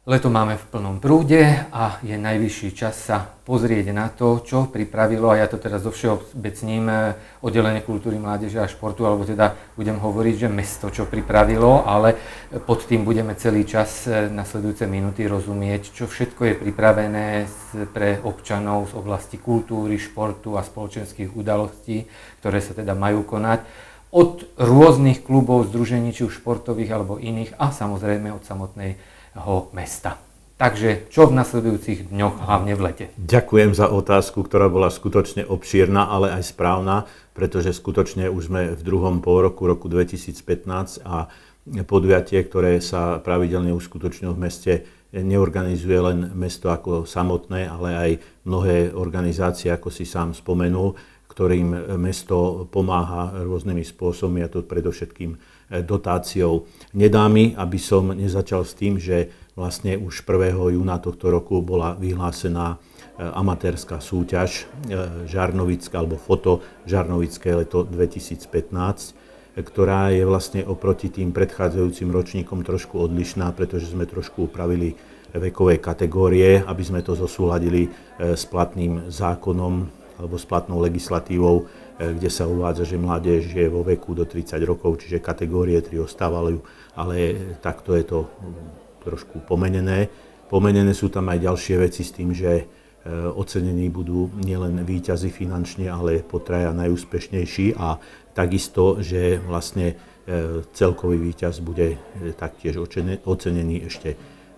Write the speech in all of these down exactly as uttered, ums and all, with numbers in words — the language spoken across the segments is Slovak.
Leto máme v plnom prúde a je najvyšší čas sa pozrieť na to, čo pripravilo, a ja to teda zo všeobecním, oddelenie kultúry, mládeže a športu, alebo teda budem hovoriť, že mesto čo pripravilo, ale pod tým budeme celý čas nasledujúce minúty rozumieť, čo všetko je pripravené pre občanov z oblasti kultúry, športu a spoločenských udalostí, ktoré sa teda majú konať od rôznych klubov, združení, či už športových alebo iných, a samozrejme od samotnej mesta. Takže čo v nasledujúcich dňoch, hlavne v lete? Ďakujem za otázku, ktorá bola skutočne obšírna, ale aj správna, pretože skutočne už sme v druhom pôroku roku dvetisícpätnásť a podujatie, ktoré sa pravidelne uskutočňujú v meste, neorganizuje len mesto ako samotné, ale aj mnohé organizácie, ako si sám spomenul, ktorým mesto pomáha rôznymi spôsobmi, a to predovšetkým dotáciou. Nedá mi, aby som nezačal s tým, že vlastne už prvého júna tohto roku bola vyhlásená amatérska súťaž Žarnovické alebo foto Žarnovické leto dvetisícpätnásť, ktorá je vlastne oproti tým predchádzajúcim ročníkom trošku odlišná, pretože sme trošku upravili vekové kategórie, aby sme to zosúladili s platným zákonom alebo s platnou legislatívou, kde sa uvádza, že mládež je vo veku do tridsať rokov, čiže kategórie tri ostávajú, ale takto je to trošku pomenené. Pomenené sú tam aj ďalšie veci s tým, že ocenení budú nielen víťazi finančne, ale potraja najúspešnejší, a takisto, že vlastne celkový víťaz bude taktiež ocenený ešte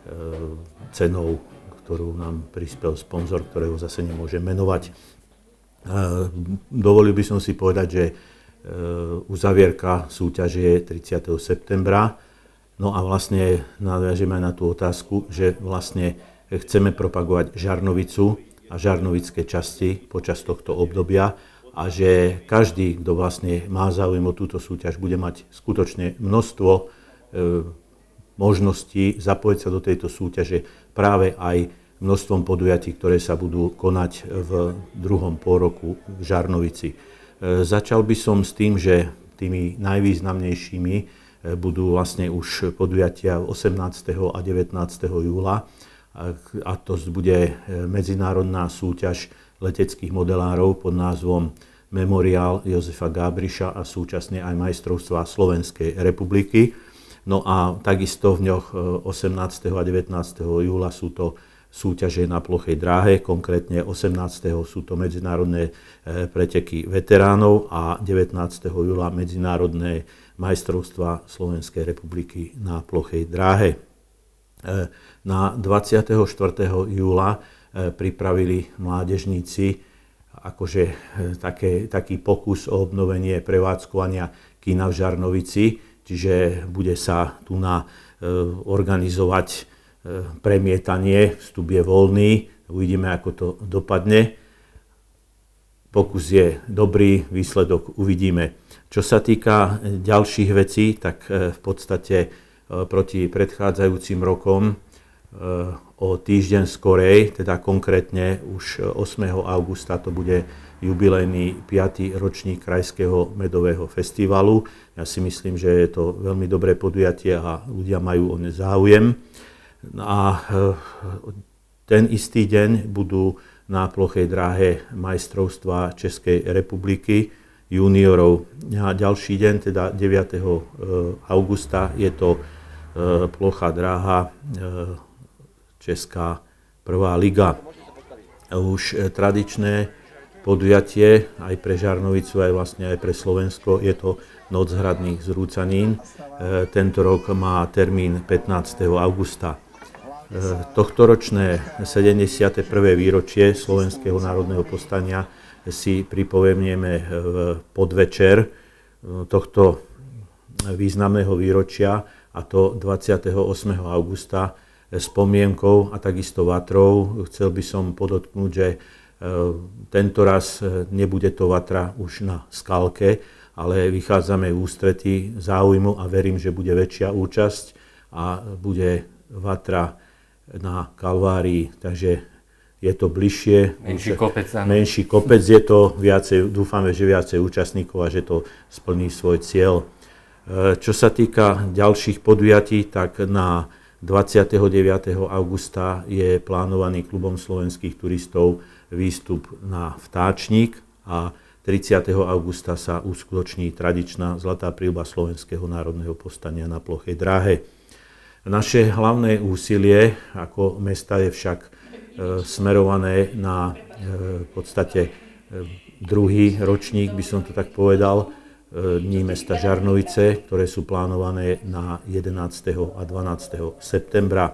cenou, ktorú nám prispel sponzor, ktorého zase nemôžem menovať. Dovolil by som si povedať, že uzavierka súťaže je tridsiateho septembra. No a vlastne nadviažeme aj na tú otázku, že vlastne chceme propagovať Žarnovicu a žarnovické časti počas tohto obdobia, a že každý, kto vlastne má záujem o túto súťaž, bude mať skutočne množstvo možností zapojiť sa do tejto súťaže práve aj množstvom podujatí, ktoré sa budú konať v druhom pôroku v Žarnovici. Začal by som s tým, že tými najvýznamnejšími budú vlastne už podujatia osemnásteho a devätnásteho júla, a to bude medzinárodná súťaž leteckých modelárov pod názvom Memoriál Jozefa Gábriša a súčasne aj majstrovstvá Slovenskej republiky. No a takisto v dňoch osemnásteho a devätnásteho júla sú to súťaže na plochej dráhe, konkrétne osemnásteho sú to medzinárodné preteky veteránov a devätnásteho júla medzinárodné majstrovstvá Slovenskej republiky na plochej dráhe. Na dvadsiateho štvrtého júla pripravili mládežníci akože také, taký pokus o obnovenie prevádzkovania kina v Žarnovici, čiže bude sa tu na organizovať premietanie, vstup je voľný, uvidíme, ako to dopadne. Pokus je dobrý, výsledok uvidíme. Čo sa týka ďalších vecí, tak v podstate proti predchádzajúcim rokom o týždeň skorej, teda konkrétne už ôsmeho augusta, to bude jubilejný piaty ročník Krajského medového festivalu. Ja si myslím, že je to veľmi dobré podujatie a ľudia majú o ne záujem. A ten istý deň budú na plochej dráhe majstrovstvá Českej republiky juniorov. A ďalší deň, teda deviateho augusta, je to plochá dráha Česká prvá liga. Už tradičné podujatie aj pre Žarnovicu, aj vlastne aj pre Slovensko, je to Noc hradných zrúcanín. Tento rok má termín pätnásteho augusta. Tohtoročné sedemdesiate prvé výročie Slovenského národného povstania si pripomenieme v podvečer tohto významného výročia, a to dvadsiateho ôsmeho augusta, spomienkou a takisto vatrou. Chcel by som podotknúť, že tento raz nebude to vatra už na skalke, ale vychádzame v ústretí záujmu a verím, že bude väčšia účasť a bude vatra na Kalvárii, takže je to bližšie. Menší kopec. Menší kopec je to, viacej, dúfame, že viacej účastníkov a že to splní svoj cieľ. Čo sa týka ďalších podujatí, tak na dvadsiateho deviateho augusta je plánovaný klubom slovenských turistov výstup na Vtáčnik a tridsiateho augusta sa uskutoční tradičná Zlatá príľba Slovenského národného povstania na Plochej dráhe. Naše hlavné úsilie ako mesta je však e, smerované na e, v podstate e, druhý ročník, by som to tak povedal, Dní mesta Žarnovice, ktoré sú plánované na jedenásteho a dvanásteho septembra.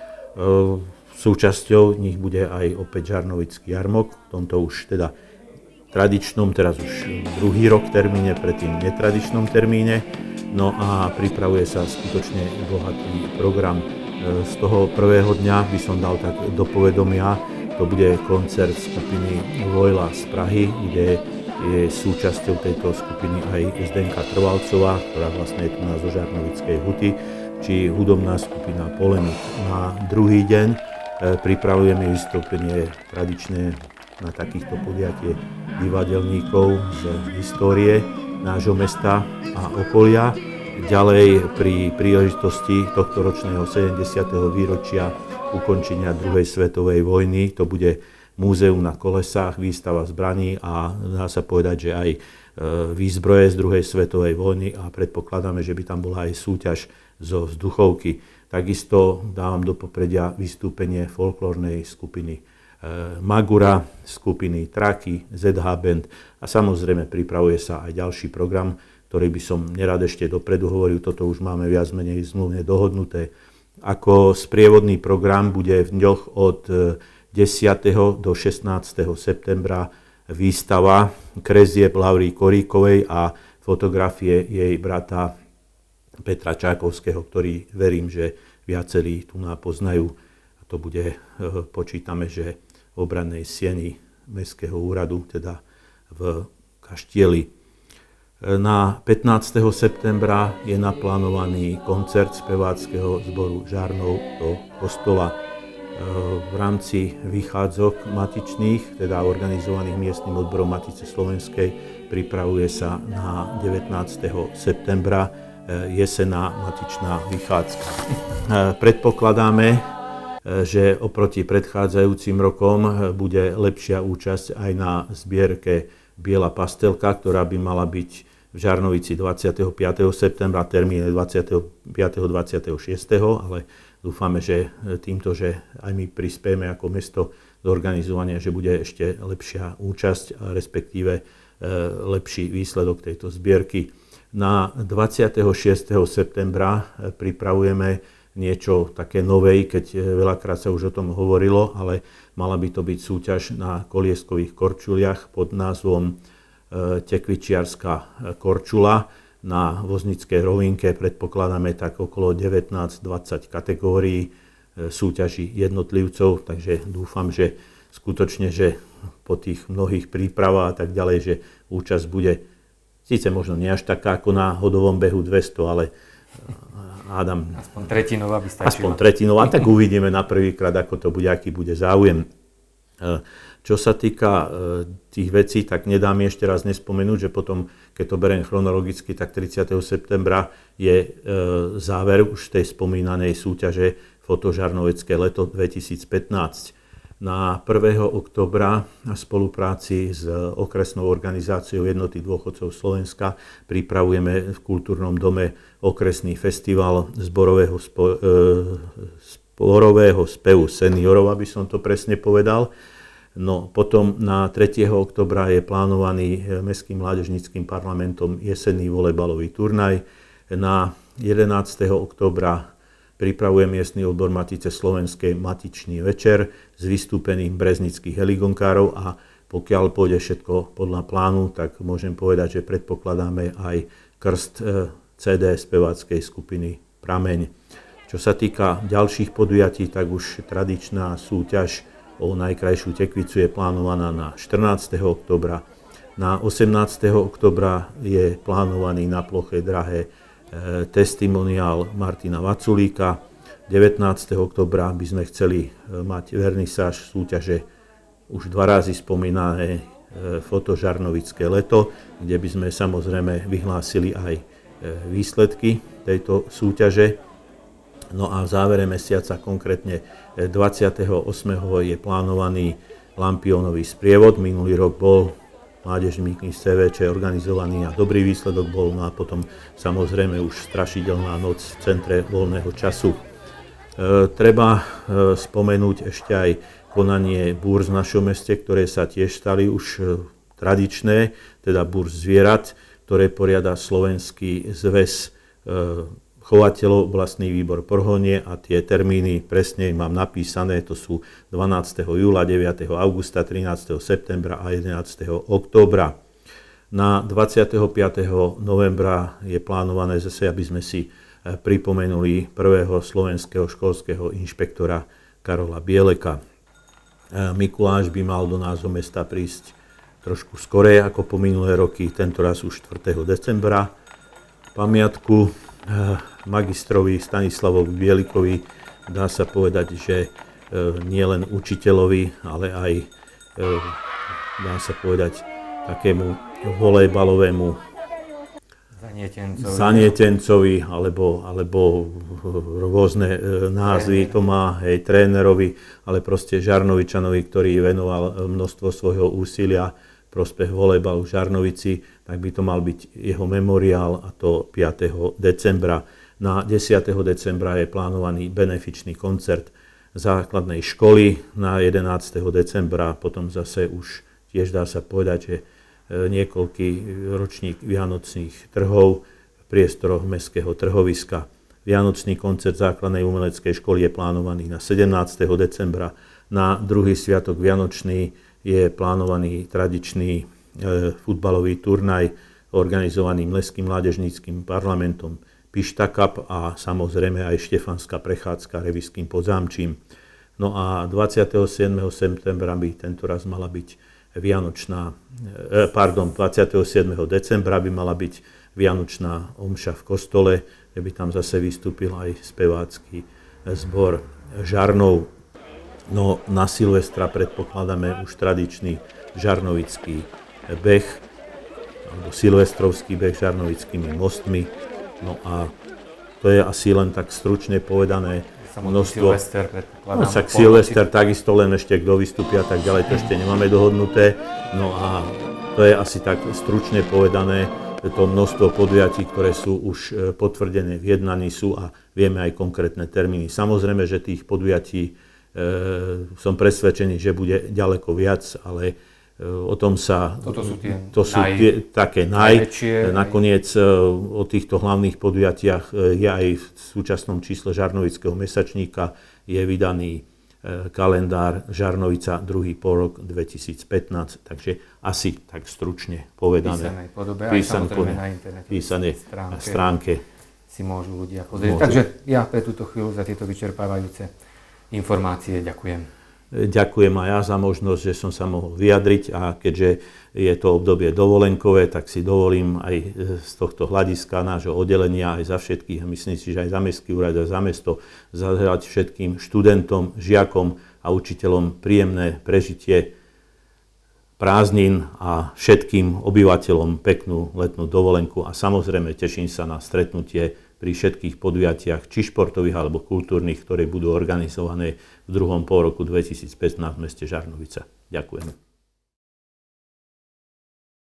Súčasťou nich bude aj opäť Žarnovický jarmok, v tomto už teda tradičnom, teraz už druhý rok termíne, predtým netradičnom termíne. No a pripravuje sa skutočne bohatý program. Z toho prvého dňa by som dal tak do povedomia, to bude koncert skupiny Vojla z Prahy, kde je súčasťou tejto skupiny aj Zdenka Trvalcová, ktorá vlastne je tu na zo Žarnovickej huty, či hudobná skupina Polemik. Na druhý deň e, pripravujeme vystúpenie tradičné na takýchto podiatie divadelníkov z histórie nášho mesta a okolia. Ďalej pri príležitosti tohto ročného sedemdesiateho výročia ukončenia druhej svetovej vojny to bude múzeum na kolesách, výstava zbraní a dá sa povedať, že aj výzbroje z druhej svetovej vojny a predpokladáme, že by tam bola aj súťaž zo vzduchovky. Takisto dávam do popredia vystúpenie folklórnej skupiny Magura, skupiny Traky, zet há Band a samozrejme pripravuje sa aj ďalší program, ktorý by som nerad ešte dopredu hovoril, toto už máme viac menej zmluvne dohodnuté. Ako sprievodný program bude v dňoch od desiateho do šestnásteho septembra výstava kresieb Laury Koríkovej a fotografie jej brata Petra Čákovského, ktorý verím, že viacerí tu nás poznajú. A to bude, počítame, že v obrannej sieni Mestského úradu, teda v Kaštieli. Na pätnásteho septembra je naplánovaný koncert speváckeho zboru Žarnov do kostola. V rámci vychádzok matičných, teda organizovaných miestnym odborom Matice slovenskej, pripravuje sa na devätnásteho septembra jesenná matičná vychádzka. Predpokladáme, že oproti predchádzajúcim rokom bude lepšia účasť aj na zbierke Biela pastelka, ktorá by mala byť v Žarnovici dvadsiateho piateho septembra, termín dvadsiateho piateho dvadsiateho šiesteho ale dúfame, že týmto, že aj my prispieme ako mesto do organizovania, že bude ešte lepšia účasť, respektíve lepší výsledok tejto zbierky. Na dvadsiateho šiesteho septembra pripravujeme niečo také nové, keď veľakrát sa už o tom hovorilo, ale mala by to byť súťaž na kolieskových korčuliach pod názvom Tekvičiarska korčula. Na Voznickej rovinke predpokladáme tak okolo devätnásť dvadsať kategórií súťaží jednotlivcov, takže dúfam, že skutočne, že po tých mnohých prípravách a tak ďalej, že účasť bude síce možno nie až taká ako na hodovom behu dvesto, ale hádam... Aspoň tretinová by stačila. Aspoň tretinová, tak uvidíme na prvýkrát, ako to bude, aký bude záujem. Čo sa týka tých vecí, tak nedá mi ešte raz nespomenúť, že potom, keď to beriem chronologicky, tak tridsiateho septembra je záver už tej spomínanej súťaže Fotožarnovecké leto dvetisícpätnásť. Na prvého októbra v spolupráci s okresnou organizáciou Jednoty dôchodcov Slovenska pripravujeme v Kultúrnom dome okresný festival zborového, spo, e, zborového spevu seniorov, aby som to presne povedal. No, potom na tretieho októbra je plánovaný Mestským mládežníckym parlamentom jesenný volejbalový turnaj. Na jedenásteho októbra pripravuje miestny odbor Matice slovenskej matičný večer s vystúpením breznických heligonkárov a pokiaľ pôjde všetko podľa plánu, tak môžem povedať, že predpokladáme aj krst cé dé speváckej skupiny Prameň. Čo sa týka ďalších podujatí, tak už tradičná súťaž o najkrajšiu tekvicu je plánovaná na štrnásteho októbra. Na osemnásteho októbra je plánovaný na Plochej drahe testimoniál Martina Vaculíka. devätnásteho októbra by sme chceli mať vernisáž súťaže už dva razy spomínané Fotožarnovické leto, kde by sme samozrejme vyhlásili aj výsledky tejto súťaže. No a v závere mesiaca, konkrétne dvadsiateho ôsmeho je plánovaný Lampiónový sprievod. Minulý rok bol mládežný z cé vé čé organizovaný a dobrý výsledok bol. No a potom samozrejme už strašidelná noc v centre voľného času. E, treba e, spomenúť ešte aj konanie búrz v našom meste, ktoré sa tiež stali už e, tradičné, teda búrz zvierat, ktoré poriada Slovenský zväz e, chovateľov, oblastný výbor Porhonie a tie termíny presne mám napísané, to sú dvanásteho júla, deviateho augusta, trinásteho septembra a jedenásteho októbra. Na dvadsiateho piateho novembra je plánované zase, aby sme si pripomenuli prvého slovenského školského inšpektora Karola Bieleka. Mikuláš by mal do nášho mesta prísť trošku skorej ako po minulé roky, tentoraz už štvrtého decembra. Pamiatku magistrovi Stanislavovi Bielikovi dá sa povedať, že nie len učiteľovi, ale aj dá sa povedať takému volejbalovému zanietencovi, zanietencovi alebo, alebo rôzne názvy to má, hej, trénerovi, ale proste Žarnovičanovi, ktorý venoval množstvo svojho úsilia prospech volejbalu v Žarnovici, tak by to mal byť jeho memoriál, a to piateho decembra. Na desiateho decembra je plánovaný benefičný koncert základnej školy, na jedenásteho decembra potom zase už tiež dá sa povedať, že niekoľký ročník vianočných trhov v priestoroch mestského trhoviska. Vianočný koncert základnej umeleckej školy je plánovaný na sedemnásteho decembra. Na druhý sviatok vianočný je plánovaný tradičný e, futbalový turnaj organizovaný Mestským mládežníckym parlamentom Pišta Cup a samozrejme aj Štefanská prechádzka Reviským Podzámčím. No a dvadsiateho siedmeho septembra by tentoraz mala byť vianočná, e, pardon, dvadsiateho siedmeho decembra by mala byť vianočná omša v kostole, kde by tam zase vystúpil aj spevácky zbor Žarnov. No na Silvestra predpokladáme už tradičný žarnovický beh, alebo silvestrovský beh žarnovickými mostmi. No a to je asi len tak stručne povedané. Množstvo. Silvester predpokladám. No však Silvester takisto, len ešte kto vystúpi a tak ďalej, to ešte nemáme dohodnuté. No a to je asi tak stručne povedané. To množstvo podujatí, ktoré sú už potvrdené v jednaní sú a vieme aj konkrétne termíny. Samozrejme, že tých podujatí E, som presvedčený, že bude ďaleko viac, ale e, o tom sa... Toto sú tie, to sú naj, tie také naj. najväčšie. Nakoniec e, o týchto hlavných podujatiach e, je aj v súčasnom čísle Žarnovického mesačníka je vydaný e, kalendár Žarnovica druhý polrok dvetisícpätnásť, takže asi tak stručne povedané. Písanej podobe, aj samozrejme na internete. Písanej stránke, stránke si môžu ľudia pozrieť. Môžu. Takže ja pre túto chvíľu za tieto vyčerpávajúce informácie ďakujem. Ďakujem aj ja za možnosť, že som sa mohol vyjadriť a keďže je to obdobie dovolenkové, tak si dovolím aj z tohto hľadiska nášho oddelenia aj za všetkých, myslím si, že aj za Mestský úrad, aj za mesto, zaželať všetkým študentom, žiakom a učiteľom príjemné prežitie prázdnin a všetkým obyvateľom peknú letnú dovolenku a samozrejme teším sa na stretnutie pri všetkých podujatiach, či športových alebo kultúrnych, ktoré budú organizované v druhom polroku dvetisícpätnásť v meste Žarnovica. Ďakujem.